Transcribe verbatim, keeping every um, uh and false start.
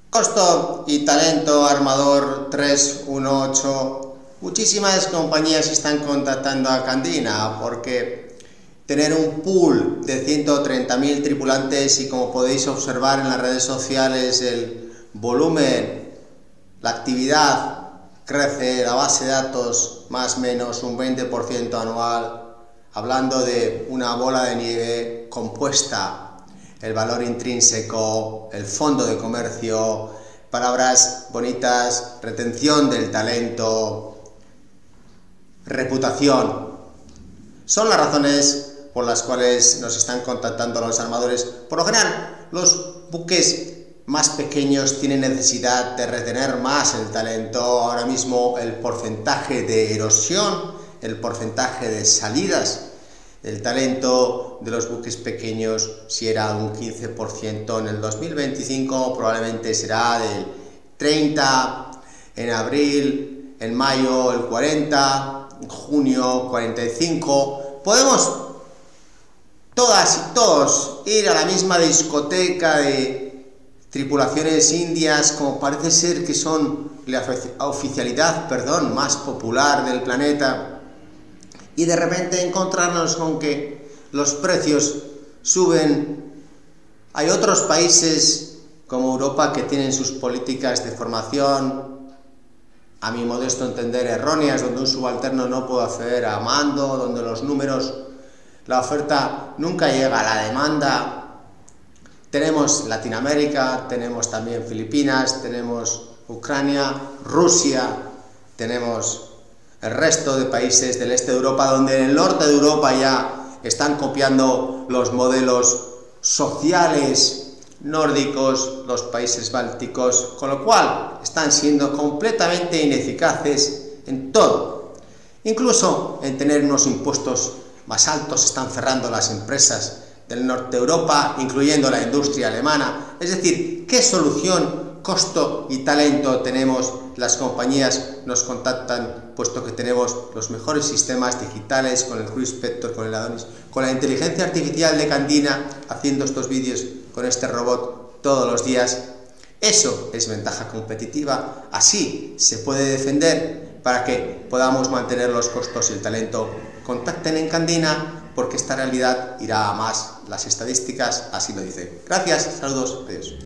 Costo y talento Armador tres uno ocho. Muchísimas compañías están contactando a Candina porque tener un pool de ciento treinta mil tripulantes y, como podéis observar en las redes sociales, el volumen, la actividad crece, la base de datos más o menos un veinte por ciento anual, hablando de una bola de nieve compuesta. El valor intrínseco, el fondo de comercio, palabras bonitas, retención del talento, reputación. Son las razones por las cuales nos están contactando los armadores. Por lo general, los buques más pequeños tienen necesidad de retener más el talento. Ahora mismo el porcentaje de erosión, el porcentaje de salidas del talento de los buques pequeños, si era un quince por ciento en el dos mil veinticinco, probablemente será del treinta por ciento, en abril, en mayo el cuarenta por ciento, en junio cuarenta y cinco por ciento. Podemos todas y todos ir a la misma discoteca de tripulaciones indias, como parece ser que son la oficialidad, perdón, más popular del planeta, y de repente encontrarnos con que los precios suben. Hay otros países como Europa que tienen sus políticas de formación, a mi modesto entender, erróneas, donde un subalterno no puede acceder a mando, donde los números, la oferta nunca llega a la demanda. Tenemos Latinoamérica, tenemos también Filipinas, tenemos Ucrania, Rusia, tenemos el resto de países del este de Europa, donde en el norte de Europa ya están copiando los modelos sociales nórdicos, los países bálticos, con lo cual están siendo completamente ineficaces en todo. Incluso en tener unos impuestos más altos, están cerrando las empresas del norte de Europa, incluyendo la industria alemana. Es decir, ¿qué solución, costo y talento tenemos? Las compañías nos contactan puesto que tenemos los mejores sistemas digitales con el Cruispector, con el Adonis, con la inteligencia artificial de Candina, haciendo estos vídeos con este robot todos los días. Eso es ventaja competitiva. Así se puede defender para que podamos mantener los costos y el talento. Contacten en Candina porque esta realidad irá a más. Las estadísticas así lo dicen. Gracias, saludos, adiós.